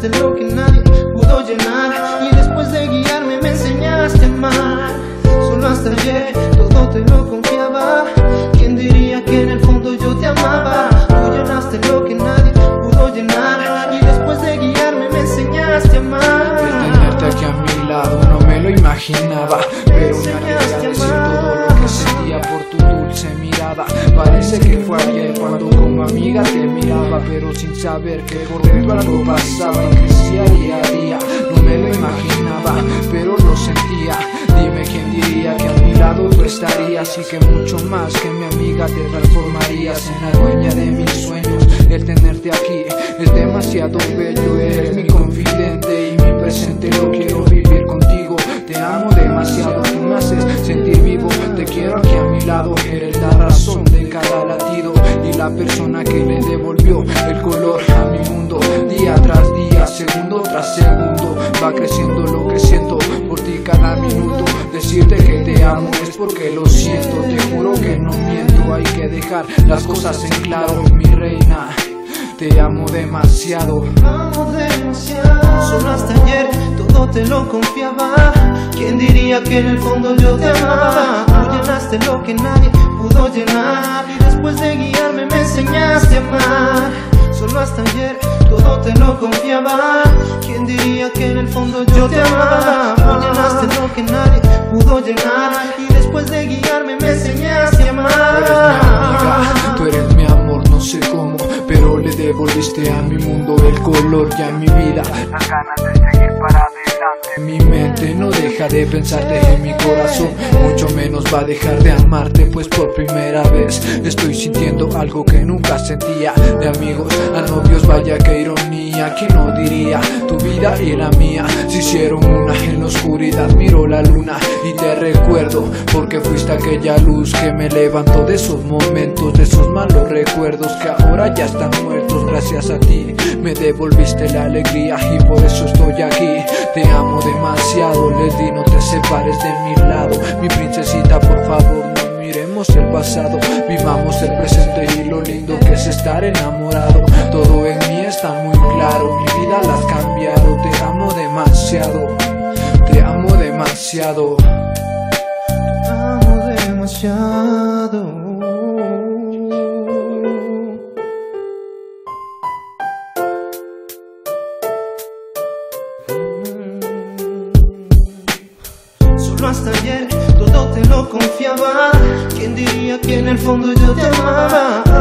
llenaste lo que nadie pudo llenar, y después de guiarme me enseñaste a amar. Solo hasta ayer todo te lo confiaba. ¿Quién diría que en el fondo yo te amaba? Tú llenaste lo que nadie pudo llenar, y después de guiarme me enseñaste a amar. De tenerte aquí a mi lado no me lo imaginaba, pero me alegra decir todo lo que sentía por tu dulce mirada. Parece que fue ayer cuando como amiga te miraba, pero sin saber que por dentro algo pasaba y crecía día a día. No me lo imaginaba, pero lo sentía. Dime quién diría que a mi lado tú estarías, y que mucho más que mi amiga te transformarías en la dueña de mis sueños. El tenerte aquí es demasiado bello, eres mi confidente y mi presente, lo quiero vivir contigo. Te amo demasiado, tú me haces sentir vivo. Te quiero aquí a mi lado, eres la razón de cada latido y la persona que le devolvió el color a mi mundo. Día tras día, segundo tras segundo, va creciendo lo que siento por ti cada minuto. Decirte que te amo es porque lo siento, te juro que no miento. Hay que dejar las cosas en claro, mi reina. Te amo demasiado. Amo demasiado. Solo hasta ayer todo te lo confiaba. ¿Quién diría que en el fondo yo te amaba? Tú llenaste lo que nadie pudo llenar, y después de guiarme me enseñaste a amar. Solo hasta ayer todo te lo confiaba. ¿Quién diría que en el fondo yo te amaba? Tú llenaste lo que nadie pudo llenar, y después de guiarme me enseñaste a amar. Tú eres mi amor, no sé cómo, pero le devolviste a mi mundo el color y a mi vida las ganas de seguir para adelante. Mi mente no deja de pensarte, en mi corazón mucho menos va a dejar de amarte, pues por primera vez estoy sintiendo algo que nunca sentía. De amigos a novios, vaya que ironía, ¿quién no diría? Tu vida y la mía se hicieron una. En la oscuridad miro la luna y te recuerdo, porque fuiste aquella luz que me levantó de esos momentos, de esos malos recuerdos que ahora ya están muertos. Gracias a ti me devolviste la alegría y por eso estoy aquí. Te amo demasiado, Lady, no te separes de mi lado. Mi princesita, por favor, no miremos el pasado, vivamos el presente y lo lindo que es estar enamorado. Todo en mí está muy claro, mi vida la has cambiado. Te amo demasiado, te amo demasiado. Te amo demasiado. Solo hasta ayer todo te lo confiaba. ¿Quién diría que en el fondo yo te amaba?